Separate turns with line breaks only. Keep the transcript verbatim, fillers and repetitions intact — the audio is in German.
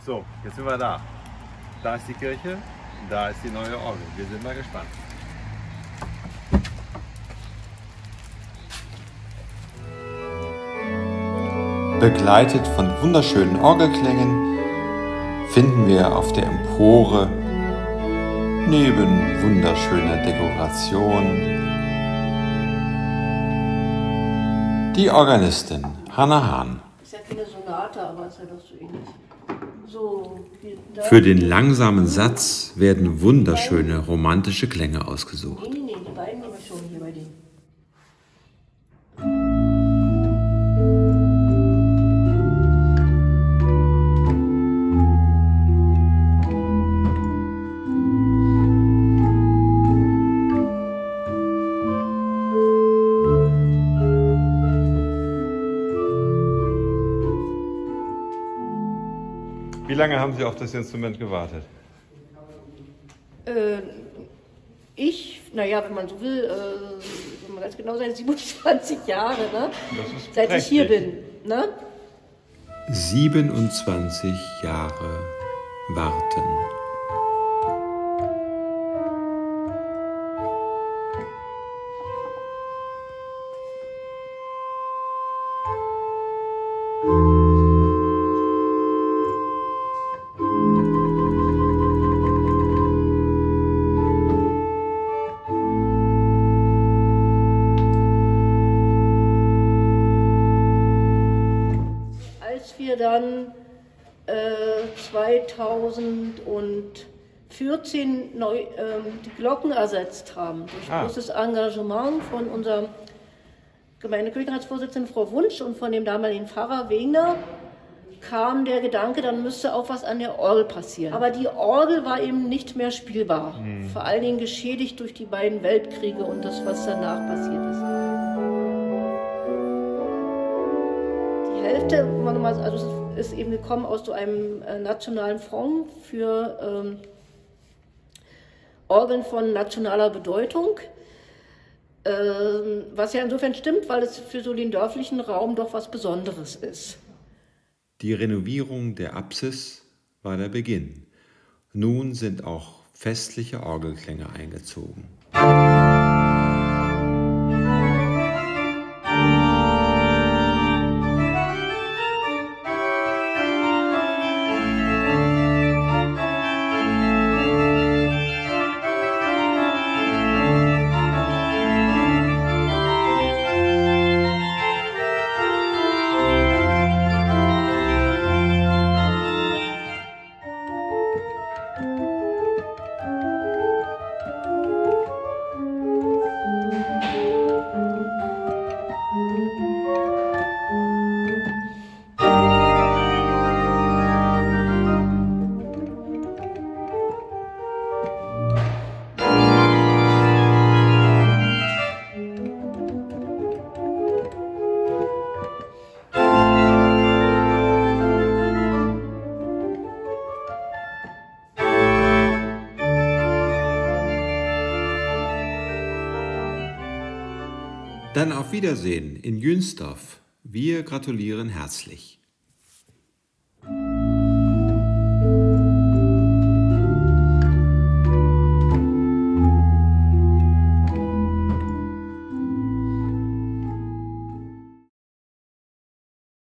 So, jetzt sind wir da. Da ist die Kirche, da ist die neue Orgel. Wir sind mal gespannt.
Begleitet von wunderschönen Orgelklängen finden wir auf der Empore neben wunderschöner Dekoration die Organistin Hanna Hahn.
Ist ja keine Sonate, aber ist ja doch so ähnlich. So,
Für den langsamen Satz werden wunderschöne romantische Klänge ausgesucht.
Nee, nee, nee, die beiden nehme ich schon hier bei denen.
Wie lange haben Sie auf das Instrument gewartet?
Äh, ich, naja, wenn man so will, äh, wenn man ganz genau sein, siebenundzwanzig Jahre, ne?
Das ist
Seit ich hier
prächtig.
bin. Ne?
siebenundzwanzig Jahre warten.
Als wir dann äh, zweitausendvierzehn neu, ähm, die Glocken ersetzt haben, durch
Ah.
großes Engagement von unserer Gemeindekirchenratsvorsitzenden Frau Wunsch und von dem damaligen Pfarrer Wegner, kam der Gedanke, dann müsste auch was an der Orgel passieren. Aber die Orgel war eben nicht mehr spielbar,
Hm.
vor allen Dingen geschädigt durch die beiden Weltkriege und das, was danach passiert ist. Die Hälfte, also es ist eben gekommen aus so einem äh, nationalen Fonds für ähm, Orgeln von nationaler Bedeutung, ähm, was ja insofern stimmt, weil es für so den dörflichen Raum doch was Besonderes ist.
Die Renovierung der Apsis war der Beginn. Nun sind auch festliche Orgelklänge eingezogen. Dann auf Wiedersehen in Jünsdorf. Wir gratulieren herzlich.